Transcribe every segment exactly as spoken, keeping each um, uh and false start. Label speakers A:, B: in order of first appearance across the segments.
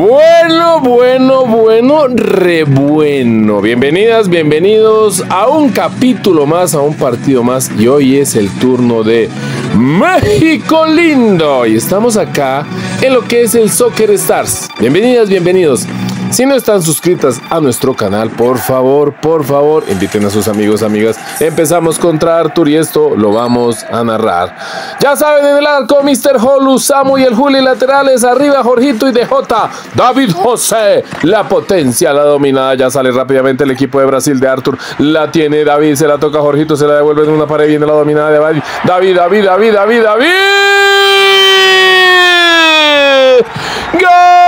A: Bueno, bueno, bueno, re bueno. Bienvenidas, bienvenidos a un capítulo más, a un partido más. Y hoy es el turno de México lindo. Y estamos acá en lo que es el Soccer Stars. Bienvenidas, bienvenidos. Si no están suscritas a nuestro canal, por favor, por favor, inviten a sus amigos, amigas. Empezamos contra Arthur y esto lo vamos a narrar. Ya saben, en el arco, mister Holu, Samu y el Juli laterales. Arriba, Jorgito y D J. David José, la potencia, la dominada. Ya sale rápidamente el equipo de Brasil de Arthur. La tiene David, se la toca Jorgito, se la devuelve en una pared. Viene la dominada de David. David, David, David, David, David. ¡Gol!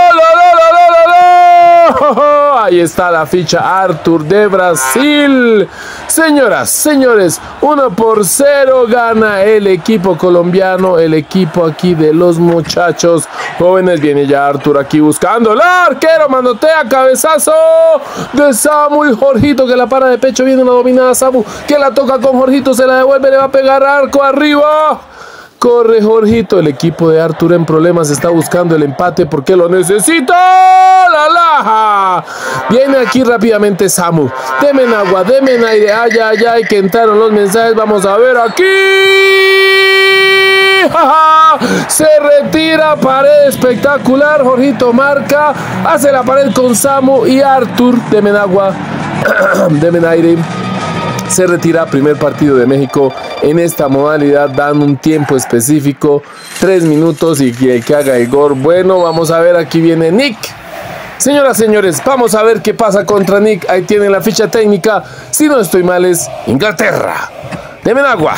A: Ahí está la ficha Arthur de Brasil. Señoras, señores, uno por cero gana el equipo colombiano, el equipo aquí de los muchachos jóvenes. Viene ya Arthur aquí buscando el arquero, manotea, cabezazo de Samu y Jorgito que la para de pecho. Viene una dominada Samu que la toca con Jorgito, se la devuelve, le va a pegar arco arriba. Corre Jorgito, el equipo de Arthur en problemas, está buscando el empate porque lo necesita. ¡La laja! Viene aquí rápidamente Samu. Demen agua, demen aire. Ay, ay, ay, que entraron los mensajes. Vamos a ver aquí. ¡Ja, ja! Se retira, pared espectacular. Jorgito marca, hace la pared con Samu y Arthur. Demen agua, demen aire. Se retira, primer partido de México en esta modalidad, dan un tiempo específico, tres minutos y el que haga el gol. Bueno, vamos a ver, aquí viene Nick. Señoras, señores, vamos a ver qué pasa contra Nick. Ahí tienen la ficha técnica, si no estoy mal es Inglaterra. Demen agua.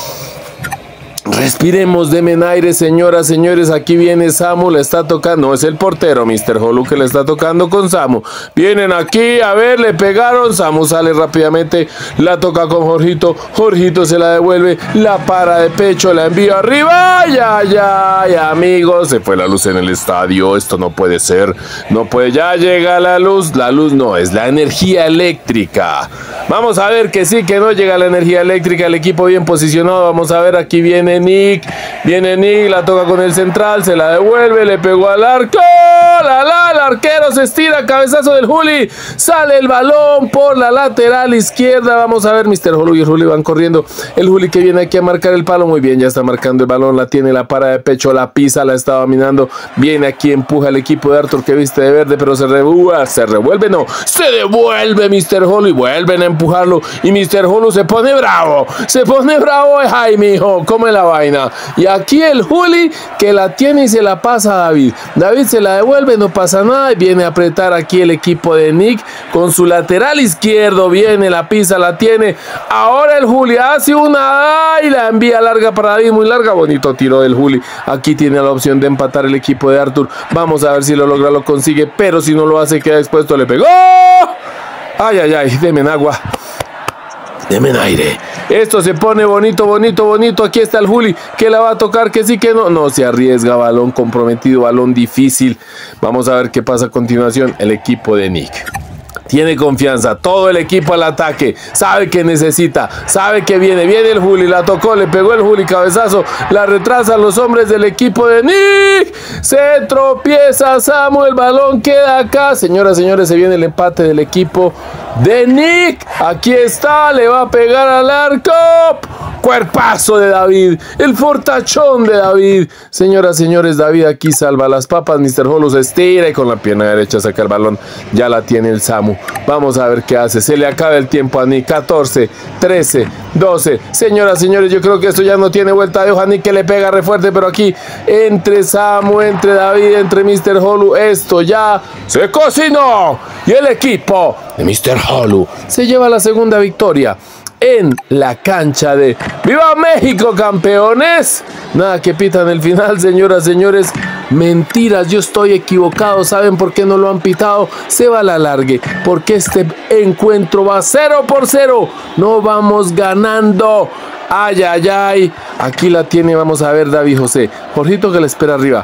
A: Respiremos, demen aire, señoras, señores. Aquí viene Samu, le está tocando. No, es el portero, mister Holu, que le está tocando con Samu. Vienen aquí, a ver, le pegaron. Samu sale rápidamente, la toca con Jorgito. Jorgito se la devuelve, la para de pecho, la envía arriba. Ya, ya, ya, amigos. Se fue la luz en el estadio. Esto no puede ser. No puede. Ya llega la luz. La luz no, es la energía eléctrica. Vamos a ver que sí, que no llega la energía eléctrica. El equipo bien posicionado. Vamos a ver, aquí viene Nick, viene Nick, la toca con el central, se la devuelve, le pegó al arco, la la, el arquero se estira, cabezazo del Juli, sale el balón por la lateral izquierda. Vamos a ver, mister Holu y el Juli van corriendo, el Juli que viene aquí a marcar el palo, muy bien, ya está marcando el balón, la tiene, la para de pecho, la pisa, la está dominando, viene aquí, empuja el equipo de Arthur que viste de verde, pero se, re, uh, se revuelve, no, se devuelve mister Holu y vuelven a empujarlo, y mister Holu se pone bravo, se pone bravo, ay mijo, come la vaina. Y aquí el Juli que la tiene y se la pasa a David. David se la devuelve, no pasa nada. Y viene a apretar aquí el equipo de Nick con su lateral izquierdo. Viene, la pisa, la tiene. Ahora el Juli hace una y la envía larga para David, muy larga. Bonito tiro del Juli. Aquí tiene la opción de empatar el equipo de Arthur. Vamos a ver si lo logra, lo consigue. Pero si no lo hace, queda expuesto. Le pegó. Ay, ay, ay. Demen agua. Demen aire. Esto se pone bonito, bonito, bonito. Aquí está el Juli que la va a tocar, que sí, que no. No se arriesga, balón comprometido, balón difícil. Vamos a ver qué pasa a continuación. El equipo de Nick tiene confianza, todo el equipo al ataque, sabe que necesita, sabe que viene, viene el Juli, la tocó, le pegó el Juli, cabezazo, la retrasan los hombres del equipo de Nick, se tropieza Samu, el balón queda acá, señoras, señores, se viene el empate del equipo de Nick, aquí está, le va a pegar al arco, cuerpazo de David, el fortachón de David, señoras, señores, David aquí salva las papas, mister Holu se estira y con la pierna derecha saca el balón, ya la tiene el Samu. Vamos a ver qué hace. Se le acaba el tiempo a Nick. catorce, trece, doce. Señoras, señores, yo creo que esto ya no tiene vuelta de hoja. Nick que le pega re fuerte, pero aquí entre Samu, entre David, entre mister Holu, esto ya se cocinó. Y el equipo de mister Holu se lleva la segunda victoria en la cancha de ¡Viva México, campeones! Nada que pitan el final, señoras, señores. Mentiras, yo estoy equivocado. ¿Saben por qué no lo han pitado? Se va a la largue, porque este encuentro va cero por cero. No vamos ganando. Ay, ay, ay. Aquí la tiene, vamos a ver, David José. Jorgito que le espera arriba.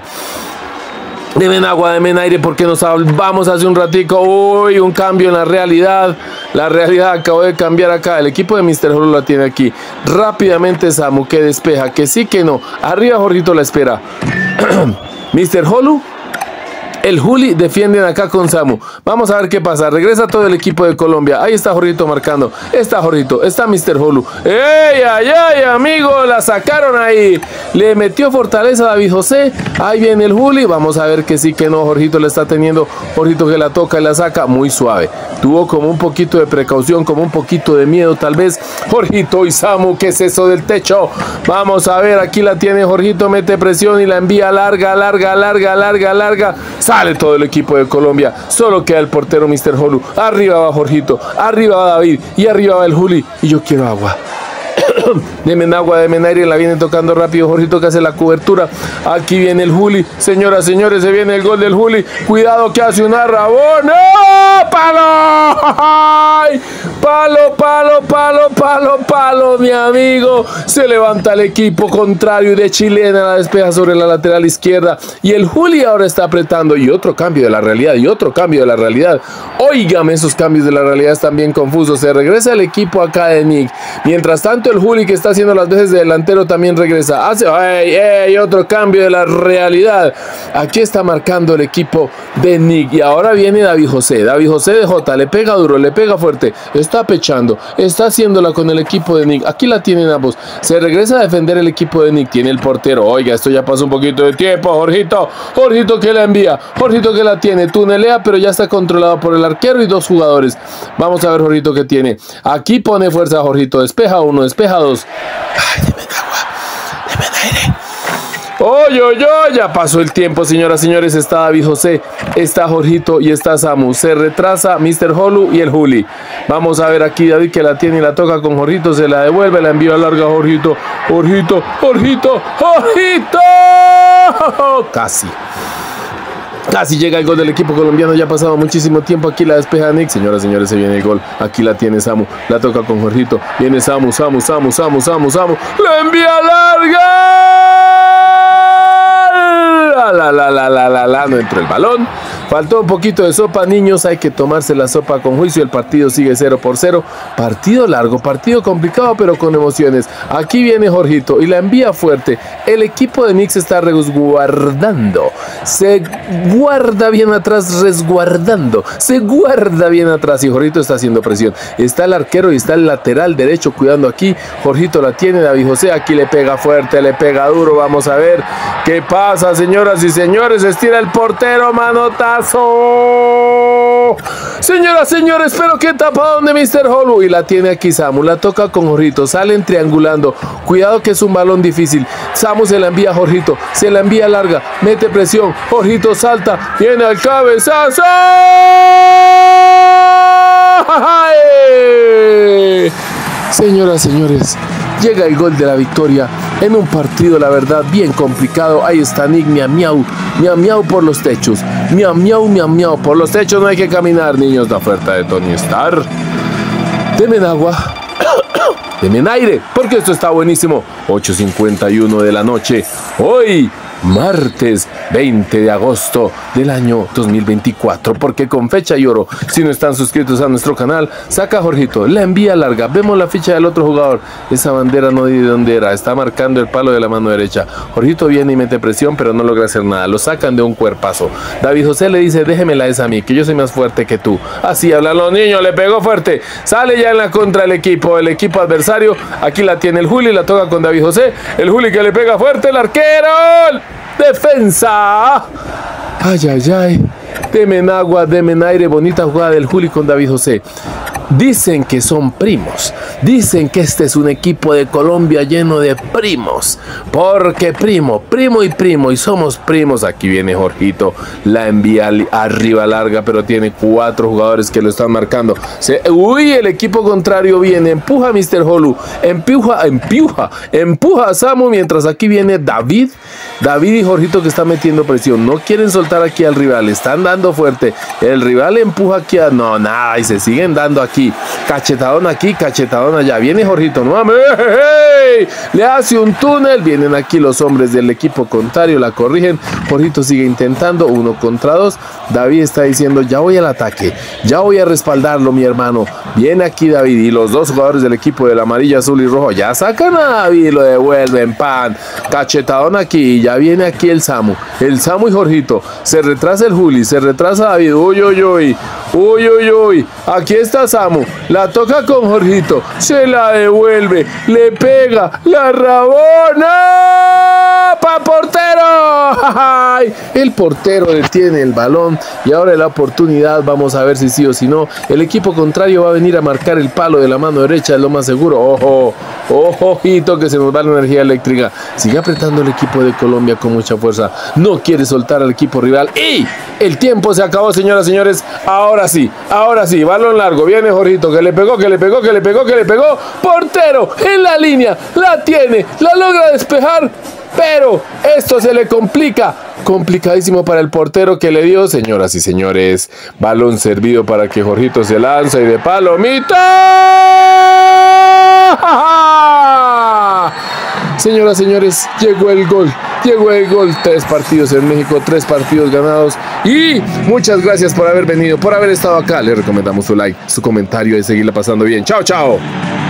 A: Demen agua, demen aire, porque nos salvamos hace un ratico. Uy, un cambio en la realidad. La realidad acabó de cambiar acá. El equipo de mister Holu la tiene aquí. Rápidamente Samu que despeja, que sí, que no. Arriba Jorgito la espera. mister Holu El Juli defienden acá con Samu. Vamos a ver qué pasa. Regresa todo el equipo de Colombia. Ahí está Jorgito marcando. Está Jorgito. Está mister Holu. ¡Ey, ay, ay, amigo! La sacaron ahí. Le metió fortaleza a David José. Ahí viene el Juli. Vamos a ver que sí, que no. Jorgito le está teniendo. Jorgito que la toca y la saca muy suave. Tuvo como un poquito de precaución, como un poquito de miedo tal vez. Jorgito y Samu. ¿Qué es eso del techo? Vamos a ver. Aquí la tiene Jorgito. Mete presión y la envía larga, larga, larga, larga, larga. Sale todo el equipo de Colombia. Solo queda el portero mister Holu. Arriba va Jorgito. Arriba va David. Y arriba va el Juli. Y yo quiero agua. Demen agua, demen aire. La viene tocando rápido Jorgito que hace la cobertura. Aquí viene el Juli. Señoras, señores, se viene el gol del Juli. Cuidado que hace una rabona. ¡No! ¡Palo! ¡Ay! Palo, palo, palo, palo, palo, mi amigo. Se levanta el equipo contrario y de chilena la despeja sobre la lateral izquierda. Y el Juli ahora está apretando. Y otro cambio de la realidad. Y otro cambio de la realidad. Óigame, esos cambios de la realidad están bien confusos. Se regresa el equipo acá de Nick. Mientras tanto, el Juli que está haciendo las veces de delantero también regresa. Hace ey, ey, otro cambio de la realidad. Aquí está marcando el equipo de Nick. Y ahora viene David José. David José de Jota. Le pega duro, le pega fuerte. Está pechando. Está haciéndola con el equipo de Nick. Aquí la tienen ambos. Se regresa a defender el equipo de Nick. Tiene el portero. Oiga, esto ya pasó un poquito de tiempo. Jorgito. Jorgito que la envía. Jorgito que la tiene. Tunelea, pero ya está controlado por el arquero y dos jugadores. Vamos a ver Jorgito que tiene. Aquí pone fuerza Jorgito. Despeja uno, despeja dos. Ay, denme agua. Denme aire. ¡Oy, oy, oy! Ya pasó el tiempo, señoras y señores. Está David José, está Jorgito y está Samu. Se retrasa mister Holu y el Juli. Vamos a ver aquí David que la tiene y la toca con Jorgito. Se la devuelve, la envía larga a Jorgito. Jorgito, Jorgito, Jorgito. Casi. Casi llega el gol del equipo colombiano. Ya ha pasado muchísimo tiempo. Aquí la despeja Nick. Señoras y señores, se viene el gol. Aquí la tiene Samu. La toca con Jorgito. Viene Samu, Samu, Samu, Samu, Samu, Samu. ¡La envía larga! La, la, la, la, la, la. No entró el balón. Faltó un poquito de sopa, niños. Hay que tomarse la sopa con juicio. El partido sigue cero por cero. Partido largo, partido complicado, pero con emociones. Aquí viene Jorgito y la envía fuerte. El equipo de Nick se está resguardando. Se guarda bien atrás, resguardando. Se guarda bien atrás y Jorgito está haciendo presión. Está el arquero y está el lateral derecho cuidando aquí. Jorgito la tiene, David José. Aquí le pega fuerte, le pega duro. Vamos a ver qué pasa, señoras y señores. Estira el portero, manotazo. Señoras, señores, pero qué tapadón de mister Holu. Y la tiene aquí Samu, la toca con Jorgito. Salen triangulando. Cuidado que es un balón difícil. Samu se la envía a Jorgito. Se la envía larga. Mete presión. Jorgito salta. Viene al cabezazo. ¡Ay! Señoras, señores, llega el gol de la victoria en un partido, la verdad, bien complicado. Ahí está Nick, miau, miau, miau, miau por los techos. Miau, miau, miau, miau. Por los techos no hay que caminar, niños. La oferta de Tony Starr. Denme agua. Denme aire, porque esto está buenísimo. ocho cincuenta y uno de la noche. Hoy, martes veinte de agosto del año dos mil veinticuatro, porque con fecha y oro. Si no están suscritos a nuestro canal, saca a Jorgito, la envía larga, vemos la ficha del otro jugador. Esa bandera no di de dónde era, está marcando el palo de la mano derecha. Jorgito viene y mete presión, pero no logra hacer nada, lo sacan de un cuerpazo. David José le dice, déjemela esa a mí, que yo soy más fuerte que tú. Así hablan los niños, le pegó fuerte, sale ya en la contra el equipo, el equipo adversario. Aquí la tiene el Juli, la toca con David José, el Juli que le pega fuerte, el arquero. Defensa. Ay, ay, ay. Demen agua, demen aire. Bonita jugada del Juli con David José. Dicen que son primos. Dicen que este es un equipo de Colombia lleno de primos. Porque primo, primo y primo. Y somos primos. Aquí viene Jorgito. La envía arriba larga, pero tiene cuatro jugadores que lo están marcando. Se, uy, el equipo contrario viene. Empuja a mister Holu. Empuja, empuja. Empuja a Samu. Mientras aquí viene David. David y Jorgito que están metiendo presión. No quieren soltar aquí al rival. Están dando fuerte. El rival empuja aquí a... No, nada. Y se siguen dando aquí aquí, cachetadón aquí, cachetadón allá. Viene Jorgito nuevamente, le hace un túnel, vienen aquí los hombres del equipo contrario, la corrigen. Jorgito sigue intentando, uno contra dos. David está diciendo, ya voy al ataque, ya voy a respaldarlo, mi hermano. Viene aquí David y los dos jugadores del equipo del amarillo, azul y rojo ya sacan a David, lo devuelven, pan, cachetadón aquí, ya viene aquí el Samu, el Samu y Jorgito. Se retrasa el Juli, se retrasa David, uy, uy, uy, uy, uy, uy, aquí está Samu, la toca con Jorgito, se la devuelve, le pega, la rabona, ¡pa portero! ¡Ay! El portero detiene el balón y ahora la oportunidad, vamos a ver si sí o si no. El equipo contrario va a venir a marcar el palo de la mano derecha, es lo más seguro. Ojo, ojo, ojito que se nos va la energía eléctrica. Sigue apretando el equipo de Colombia con mucha fuerza, no quiere soltar al equipo rival y el tiempo se acabó, señoras y señores. Ahora sí, ahora sí, balón largo, viene Jorgito, que le pegó, que le pegó, que le pegó, que le pegó, portero en la línea, la tiene, la logra despejar, pero esto se le complica, complicadísimo para el portero que le dio, señoras y señores, balón servido para que Jorgito se lanza y de palomita. Señoras y señores, llegó el gol, llegó el gol, tres partidos en México, tres partidos ganados y muchas gracias por haber venido, por haber estado acá, le recomendamos su like, su comentario y seguirla pasando bien, chao, chao.